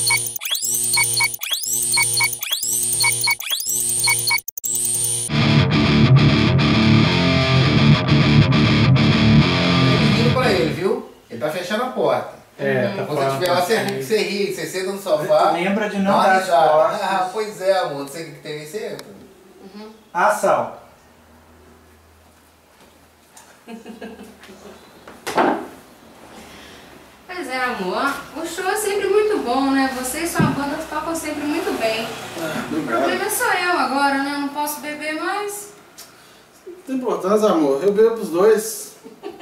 Pra ele, viu? Ele tá fechando a porta. Tá quando você tiver lá, você ri, você senta no sofá. Lembra de não dar as costas. Ah, pois é, amor. Não sei o que tem aí, você entra. Ação. Pois é, amor. O show é sempre muito bom, né? Você e sua banda tocam sempre muito bem. O problema sou eu agora, né? Eu não posso beber mais. Não tem importância, amor. Eu bebo os dois.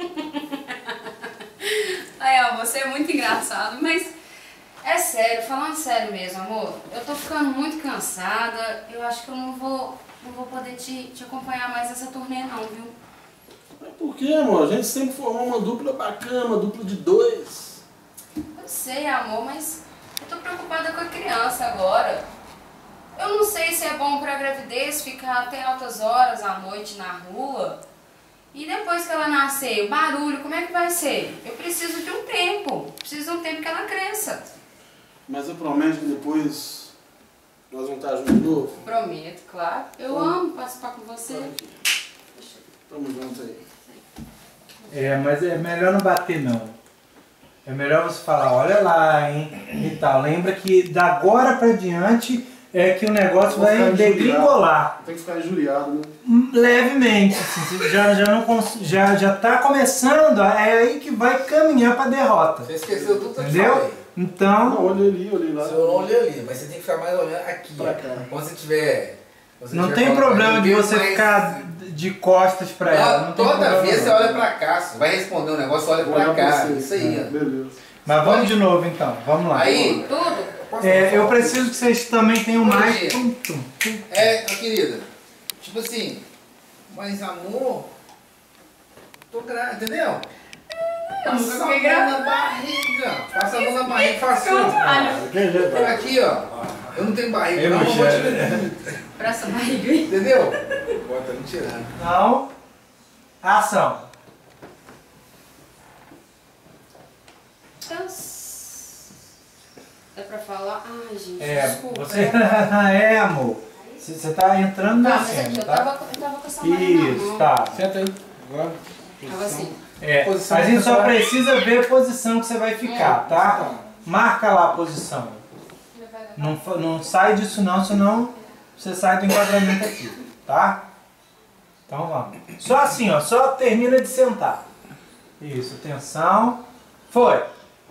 Aí, ó, você é muito engraçado, mas é sério, falando sério mesmo, amor. Eu tô ficando muito cansada. Eu acho que eu não vou poder te acompanhar mais nessa turnê não, viu? Mas por que, amor? A gente sempre formou uma dupla bacana, uma dupla de dois. Eu sei, amor, mas eu tô preocupada com a criança agora. Eu não sei se é bom pra gravidez ficar até altas horas à noite na rua. E depois que ela nascer, o barulho, como é que vai ser? Eu preciso de um tempo. Preciso de um tempo que ela cresça. Mas eu prometo que depois nós vamos estar juntos de novo. Prometo, claro. Eu amo participar com você. Tamo junto aí. Mas é melhor não bater não. É melhor você falar, olha lá, hein, e tal. Lembra que da agora pra diante é que o negócio vai degringolar. Tem que ficar injuriado, né? Levemente, assim, já tá começando, é aí que vai caminhar pra derrota. Você esqueceu tudo que eu te Entendeu? falei. Então... Não, olhei ali, olhei lá. Eu não olhei ali, mas você tem que ficar mais olhando aqui. Pra cá. Quando você tiver... Não tem problema de você ficar de costas pra ela. Não tem toda problema, vez você não. olha pra cá. Você vai responder um negócio, olha pra cá. Isso aí, ó. Beleza. Mas vamos de novo então, vamos lá. Aí, Tudo? Eu preciso que vocês também tenham mais... querida, tipo assim, mas amor, tô grávida, entendeu? Passa a mão na barriga, passa a mão na barriga, faça aqui, ó. Eu não tenho barriga, não, vou te Pra essa barriga aí. entendeu? Bota me tirando. Não. Ação. É pra falar? Ai, gente, desculpa. Você... amor. Você tá entrando na Mas cena, aqui, eu tá? tava com essa barriga na Isso, mão. tá. Senta aí. Agora. Tava assim. A gente só precisa ver a posição que você vai ficar, tá? Marca lá a posição. Não sai disso não, senão você sai do enquadramento aqui, tá? Então vamos. Só assim, ó, só termina de sentar. Isso, atenção. Foi!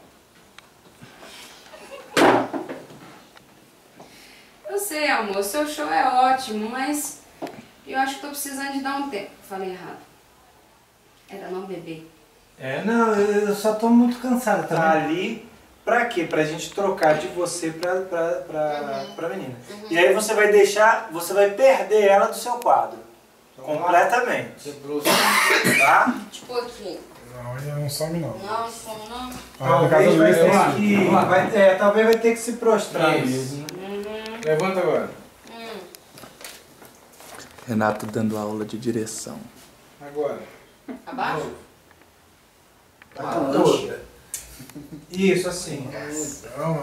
Eu sei, amor, seu show é ótimo, mas eu acho que tô precisando de dar um tempo. Falei errado. Era não beber. Não, eu só tô muito cansada. Tá ali pra quê? Pra gente trocar de você pra menina. E aí você vai deixar, você vai perder ela do seu quadro. Completamente. Tá? Tipo aqui. Não, ele não some não. Não, some não. Talvez vai ter que, talvez vai ter que se prostrar mesmo. Levanta agora. Renato dando aula de direção. Agora. Abaixo? Isso, assim. Não,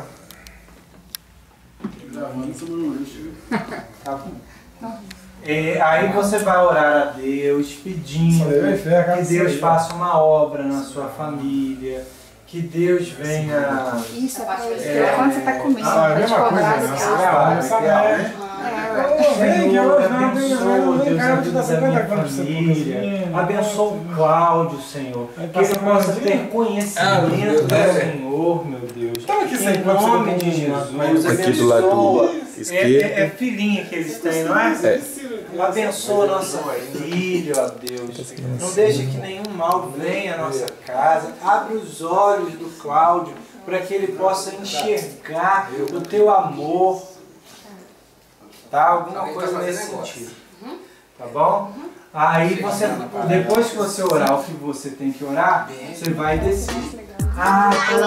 Gravando sobre o lixo. Tá bom. Aí você vai orar a Deus pedindo que Deus faça uma obra na sua família, que Deus venha... Isso, é quando você tá comendo. é a mesma coisa, né? Senhor, abençoa, Deus abençoa a minha família, abençoa o Cláudio, Senhor, que ele possa ter conhecimento do Senhor, meu Deus, em nome de Jesus, Aqui do lado abençoa, esquerdo. filhinha que eles têm, não é? Abençoa nossa filha, ó Deus, não deixe que nenhum mal venha à nossa casa, abre os olhos do Cláudio, para que ele possa enxergar o teu amor, tá? Alguma coisa nesse sentido. Tá bom? Aí você, depois que você orar o que você tem que orar, você vai descer. Tá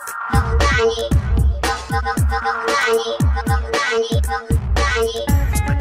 lá.